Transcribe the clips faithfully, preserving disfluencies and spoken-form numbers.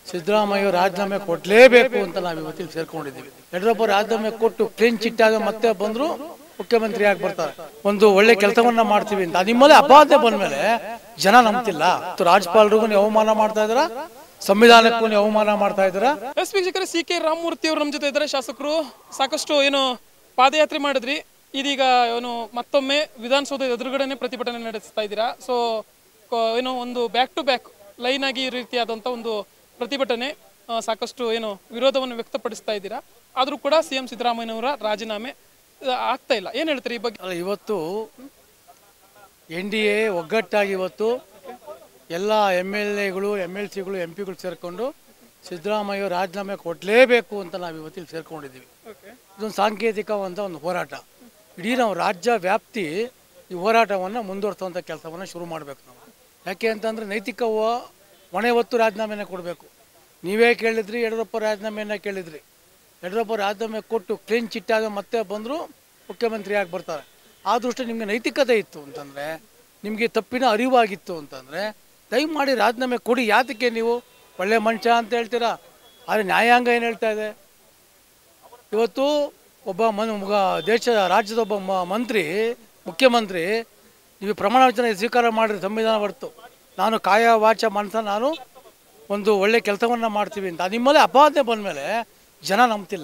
ಸಿದ್ದರಾಮಯ್ಯ ರಾಜೀನಾಮೆ ಕೊಡಲೇಬೇಕು ಅಂತ ನಾವು ಇವತ್ತಿಗೆ ಸೇರ್ಕೊಂಡಿದ್ದೀವಿ. ಯಡಿಯೂರಪ್ಪ ರಾಜೀನಾಮೆ ಕೊಟ್ಟು ಕ್ಲೀನ್ ಚಿಟ್ ಆಗ ಮತ್ತೆ ಬಂದ್ರು ಮುಖ್ಯಮಂತ್ರಿ ಆಗಿ ಬರ್ತಾರೆ, ಒಂದು ಒಳ್ಳೆ ಕೆಲಸವನ್ನ ಮಾಡ್ತೀವಿ ಅಂತ. ನಿಮ್ಮಲ್ಲೇ ಅಪಾದೆ ಬಂದ್ಮೇಲೆ ಜನ ನಂಬ್ತಿಲ್ಲ. ರಾಜ್ಯಪಾಲರಿಗೂ ನೀವು ಅವಮಾನ ಮಾಡ್ತಾ ಇದ್ದೀರಾ, ಸಂವಿಧಾನಕ್ಕೂ ನೀವು ಅವಮಾನ ಮಾಡ್ತಾ ಇದ್ದೀರಾ. ಎಸ್ ವೀಕ್ಷಕರೇ, ಸಿ ಕೆ ರಾಮಮೂರ್ತಿ ಅವರು ನಮ್ಮ ಜೊತೆ ಇದ್ದಾರೆ. ಶಾಸಕರು ಸಾಕಷ್ಟು ಏನು ಪಾದಯಾತ್ರೆ ಮಾಡಿದ್ರಿ, ಇದೀಗ ಏನು ಮತ್ತೊಮ್ಮೆ ವಿಧಾನಸೌಧ ಎದುರುಗಡೆನೆ ಪ್ರತಿಭಟನೆ ನಡೆಸ್ತಾ ಇದ್ದೀರಾ. ಸೊ ಏನು ಒಂದು ಬ್ಯಾಕ್ ಟು ಬ್ಯಾಕ್ ಲೈನ್ ಆಗಿ ಈ ರೀತಿಯಾದಂಥ ಒಂದು ಪ್ರತಿಭಟನೆ ಸಾಕಷ್ಟು ಏನು ವಿರೋಧವನ್ನು ವ್ಯಕ್ತಪಡಿಸ್ತಾ ಇದ್ದೀರಾ. ಆದರೂ ಕೂಡ ಸಿ ಎಂ ಸಿದ್ದರಾಮಯ್ಯನವರ ರಾಜೀನಾಮೆ ಆಗ್ತಾ ಇಲ್ಲ. ಏನು ಹೇಳ್ತೀರಿ ಈ ಬಗ್ಗೆ? ಇವತ್ತು ಎನ್ ಡಿ ಎ ಒಗ್ಗಟ್ಟಾಗಿ ಇವತ್ತು ಎಲ್ಲ ಎಮ್ ಎಲ್ ಎಗಳು ಎಮ್ ಎಲ್ ಸಿಗಳು ಎಂ ಪಿಗಳು ಸೇರಿಕೊಂಡು ಸಿದ್ದರಾಮಯ್ಯ ರಾಜೀನಾಮೆ ಕೊಡಲೇಬೇಕು ಅಂತ ನಾವು ಇವತ್ತಿಗೆ ಸೇರ್ಕೊಂಡಿದ್ದೀವಿ. ಇದೊಂದು ಸಾಂಕೇತಿಕವಂತ ಒಂದು ಹೋರಾಟ. ಇಡೀ ನಾವು ರಾಜ್ಯ ವ್ಯಾಪ್ತಿ ಈ ಹೋರಾಟವನ್ನು ಮುಂದುವರಿಸುವಂಥ ಕೆಲಸವನ್ನು ಶುರು ಮಾಡಬೇಕು ನಾವು. ಯಾಕೆ ಅಂತಂದರೆ ನೈತಿಕ ಹೊಣೆ ಹೊತ್ತು ರಾಜೀನಾಮೆನ ಕೊಡಬೇಕು. ನೀವೇ ಕೇಳಿದ್ರಿ, ಯಡಿಯೂರಪ್ಪ ರಾಜೀನಾಮೆಯನ್ನು ಕೇಳಿದ್ರಿ. ಯಡಿಯೂರಪ್ಪ ರಾಜೀನಾಮೆ ಕೊಟ್ಟು ಕ್ಲೀನ್ ಚಿಟ್ ಆಗ ಮತ್ತೆ ಬಂದರೂ ಮುಖ್ಯಮಂತ್ರಿ ಆಗಿ ಬರ್ತಾರೆ. ಆ ದೃಷ್ಟಿ ನಿಮಗೆ ನೈತಿಕತೆ ಇತ್ತು ಅಂತಂದರೆ, ನಿಮಗೆ ತಪ್ಪಿನ ಅರಿವಾಗಿತ್ತು ಅಂತಂದರೆ ದಯಮಾಡಿ ರಾಜೀನಾಮೆ ಕೊಡಿ. ಯಾತಕ್ಕೆ ನೀವು ಒಳ್ಳೆ ಮನುಷ್ಯ ಅಂತ ಹೇಳ್ತೀರಾ? ಆದರೆ ನ್ಯಾಯಾಂಗ ಏನು ಹೇಳ್ತಾ ಇದೆ? ಇವತ್ತು ಒಬ್ಬ ಮನ್ ದೇಶ ರಾಜ್ಯದ ಒಬ್ಬ ಮ ಮಂತ್ರಿ ಮುಖ್ಯಮಂತ್ರಿ ನೀವು ಪ್ರಮಾಣ ವಚನ ಸ್ವೀಕಾರ ಮಾಡಿರಿ ಸಂವಿಧಾನ ಹೊರತು, ನಾನು ಕಾಯ ವಾಚ ಮನಸ ನಾನು ಒಂದು ಒಳ್ಳೆ ಕೆಲಸವನ್ನು ಮಾಡ್ತೀವಿ ಅಂತ. ನಿಮ್ಮಲ್ಲೇ ಅಪಾದನೆ ಬಂದಮೇಲೆ ಜನ ನಂಬ್ತಿಲ್ಲ.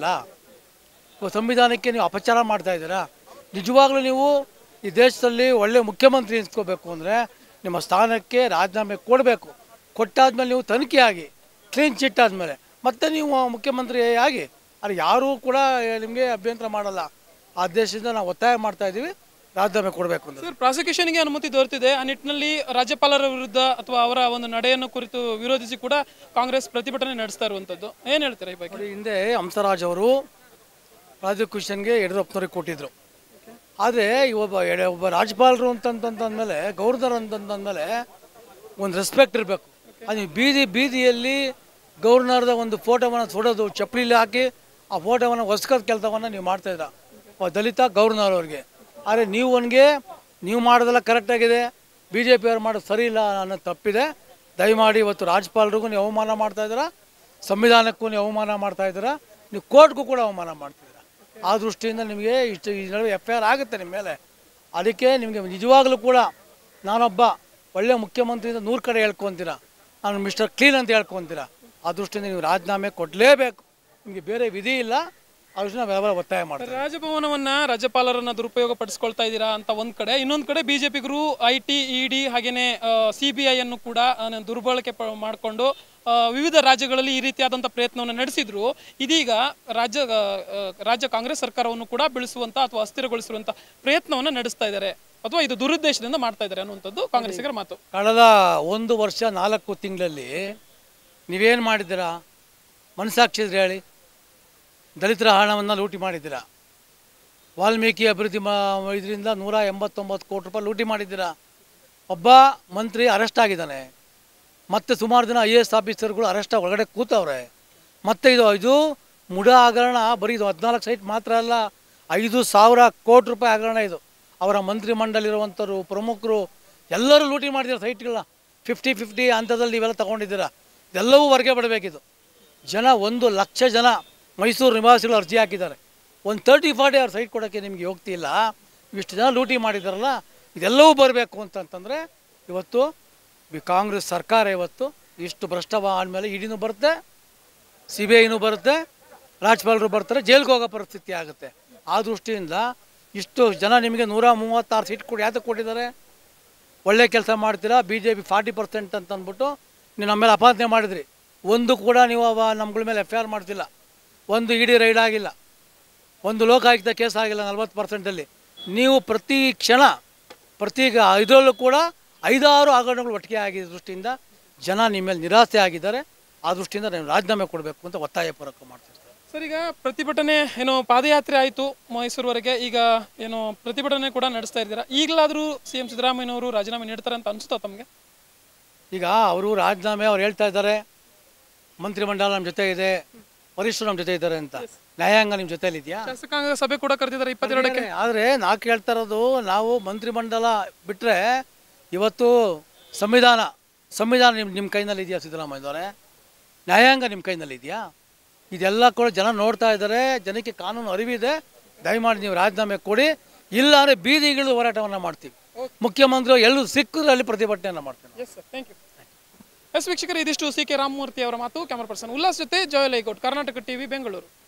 ಸಂವಿಧಾನಕ್ಕೆ ನೀವು ಅಪಚಾರ ಮಾಡ್ತಾ ಇದ್ದೀರಾ. ನಿಜವಾಗ್ಲೂ ನೀವು ಈ ದೇಶದಲ್ಲಿ ಒಳ್ಳೆ ಮುಖ್ಯಮಂತ್ರಿ ನಿಂತ್ಕೋಬೇಕು ಅಂದರೆ ನಿಮ್ಮ ಸ್ಥಾನಕ್ಕೆ ರಾಜೀನಾಮೆ ಕೊಡಬೇಕು. ಕೊಟ್ಟಾದ್ಮೇಲೆ ನೀವು ತನಿಖೆ ಆಗಿ ಕ್ಲೀನ್ ಚಿಟ್ ಆದಮೇಲೆ ಮತ್ತೆ ನೀವು ಮುಖ್ಯಮಂತ್ರಿ ಆಗಿ, ಅದು ಯಾರೂ ಕೂಡ ನಿಮಗೆ ಅಭ್ಯಂತರ ಮಾಡಲ್ಲ. ಆ ದೇಶದಿಂದ ನಾವು ಒತ್ತಾಯ ಮಾಡ್ತಾ ಇದ್ದೀವಿ, ರಾಜೀನಾಮೆ ಕೊಡಬೇಕು ಅಂತ. ಸರ್, ಪ್ರಾಸಿಕ್ಯೂಷನ್ಗೆ ಅನುಮತಿ ದೊರೆತಿದೆ. ಆ ನಿಟ್ಟಿನಲ್ಲಿ ರಾಜ್ಯಪಾಲರ ವಿರುದ್ಧ ಅಥವಾ ಅವರ ಒಂದು ನಡೆಯನ್ನು ಕುರಿತು ವಿರೋಧಿಸಿ ಕೂಡ ಕಾಂಗ್ರೆಸ್ ಪ್ರತಿಭಟನೆ ನಡೆಸ್ತಾ ಇರುವಂಥದ್ದು. ಏನು ಹೇಳ್ತೀರಾ ಈ ಬಗ್ಗೆ? ಹಿಂದೆ ಹಂಸರಾಜ್ ಅವರು ಪ್ರಾಸಿಕ್ಯೂಷನ್ಗೆ ಯಡಿಯೂರಪ್ಪನವ್ರಿಗೆ ಕೊಟ್ಟಿದ್ರು. ಆದರೆ ಒಬ್ಬ ಒಬ್ಬ ರಾಜ್ಯಪಾಲರು ಅಂತಂತಂದಮೇಲೆ, ಗವರ್ನರ್ ಅಂತಂತಂದಮೇಲೆ ಒಂದು ರೆಸ್ಪೆಕ್ಟ್ ಇರಬೇಕು. ಅದು ಬೀದಿ ಬೀದಿಯಲ್ಲಿ ಗವರ್ನರ್ದ ಒಂದು ಫೋಟೋವನ್ನು ಸುಡೋದು, ಚಪ್ಪಲಿಲಿ ಹಾಕಿ ಆ ಫೋಟೋವನ್ನು ಒಸ್ಕೋದ ಕೆಲಸವನ್ನು ನೀವು ಮಾಡ್ತಾಯಿದ್ರ ದಲಿತ ಗವರ್ನರ್ ಅವ್ರಿಗೆ. ಆದರೆ ನೀವು ಅವನಿಗೆ ನೀವು ಮಾಡೋದೆಲ್ಲ ಕರೆಕ್ಟಾಗಿದೆ, ಬಿ ಜೆ ಪಿಯವ್ರು ಮಾಡೋದು ಸರಿ ಇಲ್ಲ ಅನ್ನೋದು ತಪ್ಪಿದೆ. ದಯಮಾಡಿ ಇವತ್ತು ರಾಜ್ಯಪಾಲರಿಗೂ ನೀವು ಅವಮಾನ ಮಾಡ್ತಾಯಿದ್ದೀರಾ, ಸಂವಿಧಾನಕ್ಕೂ ನೀವು ಅವಮಾನ ಮಾಡ್ತಾಯಿದ್ದೀರಾ, ನೀವು ಕೋರ್ಟ್ಗೂ ಕೂಡ ಅವಮಾನ ಮಾಡ್ತಿದ್ದೀರಾ. ಆ ದೃಷ್ಟಿಯಿಂದ ನಿಮಗೆ ಇಷ್ಟು ಈ ನಡುವೆ ಎಫ್ ಐ ಆರ್ ಆಗುತ್ತೆ ನಿಮ್ಮ ಮೇಲೆ. ಅದಕ್ಕೆ ನಿಮಗೆ ನಿಜವಾಗಲೂ ಕೂಡ ನಾನೊಬ್ಬ ಒಳ್ಳೆಯ ಮುಖ್ಯಮಂತ್ರಿಯಿಂದ ನೂರು ಕಡೆ ಹೇಳ್ಕೊತೀರಾ, ನಾನು ಮಿಸ್ಟರ್ ಕ್ಲೀನ್ ಅಂತ ಹೇಳ್ಕೊತೀರಾ. ಆ ದೃಷ್ಟಿಯಿಂದ ನೀವು ರಾಜೀನಾಮೆ ಕೊಡಲೇಬೇಕು, ನಿಮಗೆ ಬೇರೆ ವಿಧಿ ಇಲ್ಲ. ಆ ದೃಷ್ಟಿ ನಾವೆಲ್ಲ ಒತ್ತಾಯ ಮಾಡ್ತೀವಿ. ರಾಜಭವನವನ್ನ ರಾಜ್ಯಪಾಲರನ್ನ ದುರುಪಯೋಗ ಪಡಿಸ್ಕೊಳ್ತಾ ಇದ್ದೀರಾ ಅಂತ ಒಂದ್ ಕಡೆ, ಇನ್ನೊಂದು ಕಡೆ ಬಿಜೆಪಿಗರು ಐ ಟಿ ಇ ಡಿ ಹಾಗೇನೆ ಸಿ ಬಿ ಐ ಅನ್ನು ಕೂಡ ದುರ್ಬಳಕೆ ಮಾಡಿಕೊಂಡು ವಿವಿಧ ರಾಜ್ಯಗಳಲ್ಲಿ ಈ ರೀತಿಯಾದಂಥ ಪ್ರಯತ್ನವನ್ನು ನಡೆಸಿದ್ರು. ಇದೀಗ ರಾಜ್ಯ ರಾಜ್ಯ ಕಾಂಗ್ರೆಸ್ ಸರ್ಕಾರವನ್ನು ಕೂಡ ಬೆಳೆಸುವಂತ ಅಥವಾ ಅಸ್ಥಿರಗೊಳಿಸುವಂತ ಪ್ರಯತ್ನವನ್ನು ನಡೆಸ್ತಾ ಇದ್ದಾರೆ, ಅಥವಾ ಇದು ದುರುದ್ದೇಶದಿಂದ ಮಾಡ್ತಾ ಇದ್ದಾರೆ ಅನ್ನುವಂಥದ್ದು ಕಾಂಗ್ರೆಸ್ಸಿಗರ ಮಾತು. ಕಳೆದ ಒಂದು ವರ್ಷ ನಾಲ್ಕು ತಿಂಗಳಲ್ಲಿ ನೀವೇನು ಮಾಡಿದ್ದೀರಾ? ಮನಸ್ಸಾಕ್ಷಿದ್ರೆ ಹೇಳಿ. ದಲಿತರ ಹಣವನ್ನು ಲೂಟಿ ಮಾಡಿದ್ದೀರಾ. ವಾಲ್ಮೀಕಿ ಅಭಿವೃದ್ಧಿ ಮಾ ಇದರಿಂದ ನೂರ ಎಂಬತ್ತೊಂಬತ್ತು ಕೋಟಿ ರೂಪಾಯಿ ಲೂಟಿ ಮಾಡಿದ್ದೀರಾ. ಒಬ್ಬ ಮಂತ್ರಿ ಅರೆಸ್ಟ್ ಆಗಿದ್ದಾನೆ, ಮತ್ತು ಸುಮಾರು ಜನ ಐ ಎ ಎಸ್ ಆಫೀಸರ್ಗಳು ಅರೆಸ್ಟ್ ಒಳಗಡೆ ಕೂತವ್ರೆ. ಮತ್ತು ಇದು ಇದು ಮುಡ ಹಗರಣ ಬರೀ ಇದು ಹದಿನಾಲ್ಕು ಸೈಟ್ ಮಾತ್ರ ಅಲ್ಲ, ಐದು ಸಾವಿರ ಕೋಟಿ ರೂಪಾಯಿ ಹಗರಣ ಇದು. ಅವರ ಮಂತ್ರಿ ಮಂಡಲಿರುವಂಥವ್ರು ಪ್ರಮುಖರು ಎಲ್ಲರೂ ಲೂಟಿ ಮಾಡಿದ್ದೀರ ಸೈಟ್ಗಳನ್ನ. ಫಿಫ್ಟಿ ಫಿಫ್ಟಿ ಹಂತದಲ್ಲಿ ನೀವೆಲ್ಲ ತೊಗೊಂಡಿದ್ದೀರಾ. ಇದೆಲ್ಲವೂ ಹೊರಗೆ ಬಿಡಬೇಕಿದು. ಜನ ಒಂದು ಲಕ್ಷ ಜನ ಮೈಸೂರು ನಿವಾಸಿಗಳು ಅರ್ಜಿ ಹಾಕಿದ್ದಾರೆ. ಒಂದು ತರ್ಟಿ ಫಾರ್ಟಿ ಅವ್ರ ಸೈಟ್ ಕೊಡೋಕ್ಕೆ ನಿಮಗೆ ಹೋಗ್ತಿ ಇಲ್ಲ. ಇಷ್ಟು ಜನ ಲೂಟಿ ಮಾಡಿದಾರಲ್ಲ, ಇದೆಲ್ಲವೂ ಬರಬೇಕು ಅಂತಂತಂದರೆ ಇವತ್ತು ಈ ಕಾಂಗ್ರೆಸ್ ಸರ್ಕಾರ ಇವತ್ತು ಇಷ್ಟು ಭ್ರಷ್ಟವ ಆದಮೇಲೆ ಇಡಿನೂ ಬರುತ್ತೆ, ಸಿ ಬಿ ಐನೂ ಬರುತ್ತೆ, ರಾಜ್ಯಪಾಲರು ಬರ್ತಾರೆ, ಜೈಲಿಗೆ ಹೋಗೋ ಪರಿಸ್ಥಿತಿ ಆಗುತ್ತೆ. ಆ ದೃಷ್ಟಿಯಿಂದ ಇಷ್ಟು ಜನ ನಿಮಗೆ ನೂರ ಮೂವತ್ತಾರು ಸೀಟ್ ಕೊಡಿ ಯಾತಕ್ಕೆ ಕೊಟ್ಟಿದ್ದಾರೆ? ಒಳ್ಳೆ ಕೆಲಸ ಮಾಡ್ತೀರಾ, B J P forty percent ಅಂತ ಅಂದ್ಬಿಟ್ಟು ನೀವು ನಮ್ಮ ಮೇಲೆ ಅಪಾದನೆ ಮಾಡಿದ್ರಿ. ಒಂದು ಕೂಡ ನೀವು ನಮ್ಗಳ ಮೇಲೆ ಎಫ್ ಐ ಆರ್ ಮಾಡ್ತಿಲ್ಲ, ಒಂದು ಇ ಡಿ ರೈಡ್ ಆಗಿಲ್ಲ, ಒಂದು ಲೋಕಾಯುಕ್ತ ಕೇಸ್ ಆಗಿಲ್ಲ ನಲ್ವತ್ತು ಪರ್ಸೆಂಟಲ್ಲಿ. ನೀವು ಪ್ರತಿ ಕ್ಷಣ ಪ್ರತಿ ಇದರಲ್ಲೂ ಕೂಡ ಐದಾರು ಹಗರಣಗಳು ಒಟ್ಟಿಗೆ ಆಗಿದ್ದ ದೃಷ್ಟಿಯಿಂದ ಜನ ನಿಮ್ಮ ಮೇಲೆ ನಿರಾಸೆ ಆಗಿದ್ದಾರೆ. ಆ ದೃಷ್ಟಿಯಿಂದ ನೀವು ರಾಜೀನಾಮೆ ಕೊಡಬೇಕು ಅಂತ ಒತ್ತಾಯ ಪೂರಕ ಮಾಡ್ತಿರ್ತಾರೆ. ಸರ್, ಈಗ ಪ್ರತಿಭಟನೆ ಏನು ಪಾದಯಾತ್ರೆ ಆಯಿತು ಮೈಸೂರುವರೆಗೆ, ಈಗ ಏನು ಪ್ರತಿಭಟನೆ ಕೂಡ ನಡೆಸ್ತಾ ಇದ್ದೀರಾ. ಈಗಲಾದರೂ ಸಿ ಎಂ ಸಿದ್ದರಾಮಯ್ಯನವರು ರಾಜೀನಾಮೆ ನೀಡ್ತಾರೆ ಅಂತ ಅನಿಸುತ್ತಾ ತಮಗೆ? ಈಗ ಅವರು ರಾಜೀನಾಮೆ ಅವ್ರು ಹೇಳ್ತಾ ಇದ್ದಾರೆ, ಮಂತ್ರಿಮಂಡಲ ನಮ್ಮ ಜೊತೆ ಇದೆ, ವರಿಷ್ಠರು ನಮ್ಮ ಜೊತೆ ಇದ್ದಾರೆ ಅಂತ. ನ್ಯಾಯಾಂಗ ನಿಮ್ಮ ಜೊತೆಲಿ ಇದೆಯಾ? ಶಾಸಕಾಂಗ ಸಭೆ ಕೂಡ ಕರೆದಿದ್ದಾರೆ ಇಪ್ಪತ್ತೆರಡಕ್ಕೆ. ಆದರೆ ನಾವು ಕೇಳ್ತಾ ಇರೋದು, ನಾವು ಮಂತ್ರಿಮಂಡಲ ಬಿಟ್ಟರೆ ಇವತ್ತು ಸಂವಿಧಾನ ಸಂವಿಧಾನ ನಿಮ್ಮ ನಿಮ್ಮ ಕೈನಲ್ಲಿ ಇದೆಯಾ ಸಿದ್ದರಾಮಯ್ಯನವರೇ? ನ್ಯಾಯಾಂಗ ನಿಮ್ಮ ಕೈನಲ್ಲಿ ಇದೆಯಾ? ಇದೆಲ್ಲ ಕೂಡ ಜನ ನೋಡ್ತಾ ಇದ್ದಾರೆ, ಜನಕ್ಕೆ ಕಾನೂನು ಅರಿವಿದೆ. ದಯಮಾಡಿ ನೀವು ರಾಜೀನಾಮೆ ಕೊಡಿ, ಇಲ್ಲಾಂದರೆ ಬೀದಿಗಿಳಿದು ಹೋರಾಟವನ್ನು ಮಾಡ್ತೀವಿ. ಮುಖ್ಯಮಂತ್ರಿ ಎಲ್ಲೂ ಸಿಕ್ಕಿದ್ರೆ ಅಲ್ಲಿ ಪ್ರತಿಭಟನೆಯನ್ನು ಮಾಡ್ತೀವಿ. Yes sir, thank you. Yes ವೀಕ್ಷಕರು, ಇದಿಷ್ಟು ಸಿ ಕೆ ರಾಮಮೂರ್ತಿ ಅವರ ಮಾತು. ಕ್ಯಾಮರಾ ಪರ್ಸನ್ ಉಲ್ಲಾಸ್ ಜೊತೆ ಜಯಲೈಗೌಡ್, ಕರ್ನಾಟಕ ಟಿವಿ, ಬೆಂಗಳೂರು.